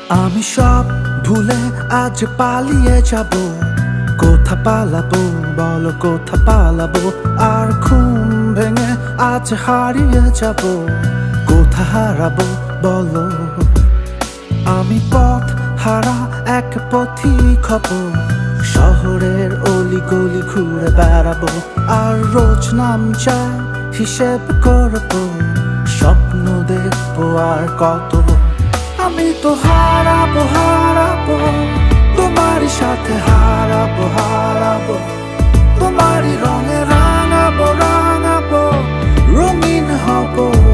আমি সব ভুলে আজ পালিয়ে যাব। কোথা পালাবো বলো, কোথা পালাবো? আর ঘুম ভেঙে আজ হারিয়ে যাব। কোথা হারাবো বলো? আমি পথ হারা এক পথিক হব। শহরের অলি গলি ঘুরে বেড়াবো, আর রোজ নাম চাই হিসেব করবো। স্বপ্ন দেখবো আর কত। আমি তো হারাবো হারাবো, তোমারই সাথে হারাবো হারাবো। তোমারই রঙে রাঙাবো রাঙাবো, রঙিন হব।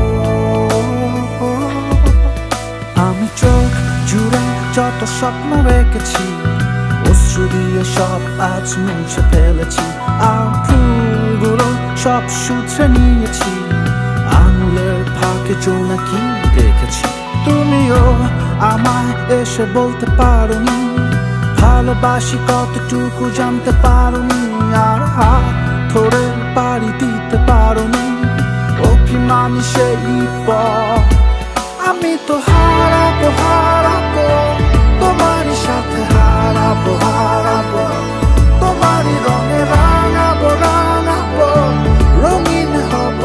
আমি চোখ জুড়ে যত স্বপ্ন রেখেছি, অশ্রু দিয়ে সব আজ মুছে ফেলেছি। আর ফুলগুলো সব শুধরে নিয়েছি, আঙুলের ফাঁকে জোনাকি দেখেছি। তুমিও আমায় এসে বলতে পারোনি, ভালোবাসি কতটুকু জানতে পারোনি। আর হাত ধরে পাড়ি দিতে পারোনি অভিমানী সেই পথ। আমি তো হারাবো হারাবো, তোমারই সাথে হারাবো হারাবো। তোমারই রঙে রাঙাবো রাঙাবো, রঙিন হব।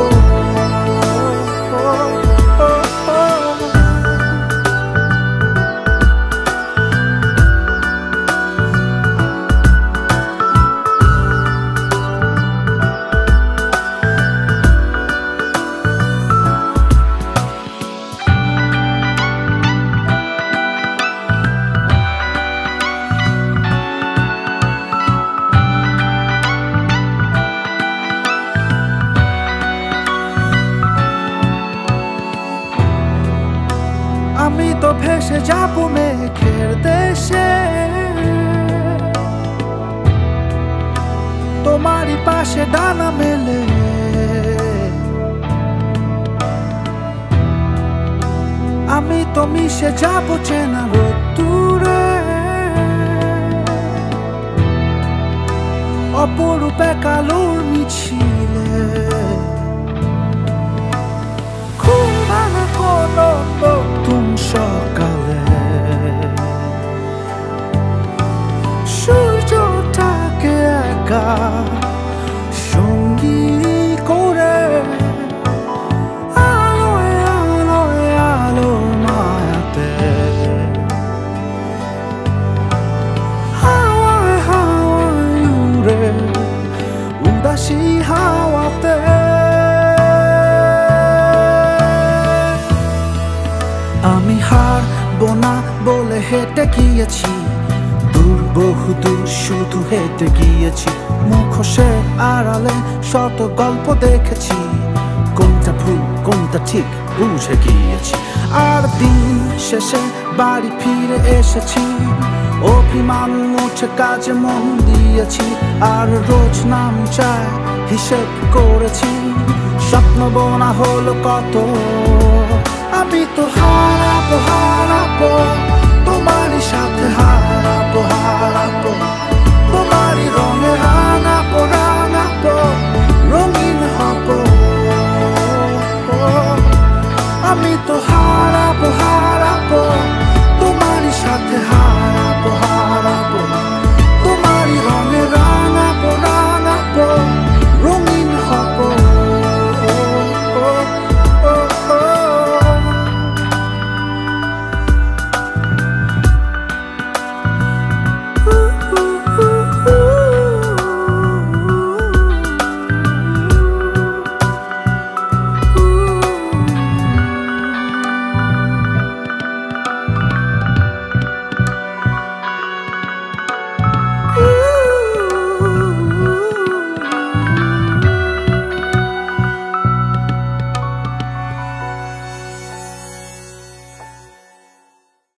আমি তো ভেসে যাবো মেঘের দেশে, তোমারই পাশে ডানা মেলে। আমি তো মিশে যাবো চেনা রোদ্দুরে, অপরূপ এক আলোর মিছিলে। ঘুম ভাঙা কোনো নতুন সকালে, সূর্যটাকে একা সঙ্গী করে, আলোয় আলোয় আলোর মায়াতে, হাওয়ায় হাওয়ায় উড়ে উদাসী হাওয়াতে। আমি হারবো না বলে হেঁটে গিয়েছি, দূর বহুদূর শুধু হেঁটে গিয়েছি। মুখোশের আড়ালে শত গল্প দেখেছি, কোনটা ভুল কোনটা ঠিক বুঝে গিয়েছি। আর দিন শেষে বাড়ি ফিরে এসেছি, অভিমান মুছে কাজে মন দিয়েছি। আর রোজ নাম চাই হিসেব করেছি, স্বপ্ন বোনা হলো কত। আমি তো হারাবো হারাবো,